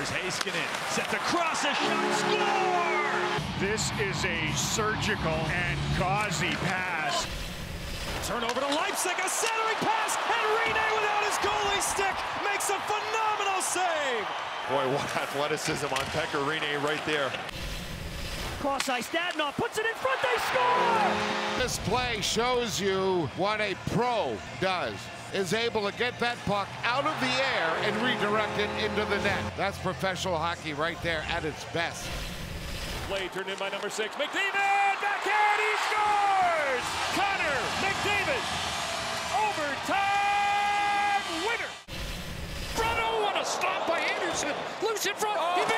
Here's Heiskanen, set to cross, a shot, score! This is a surgical and gauzy pass. Turn over to Leipzig, a centering pass, and Rene without his goalie stick makes a phenomenal save! Boy, what athleticism on Pekka Rene right there. Cross ice, Dadonov puts it in front, they score! This play shows you what a pro does, is able to get that puck out of the air and redirect it into the net. That's professional hockey right there at its best. Play turned in by number 6, McDavid, backhand, he scores! Connor McDavid, overtime winner! Braden, what a stop by Andersen, loose in front, he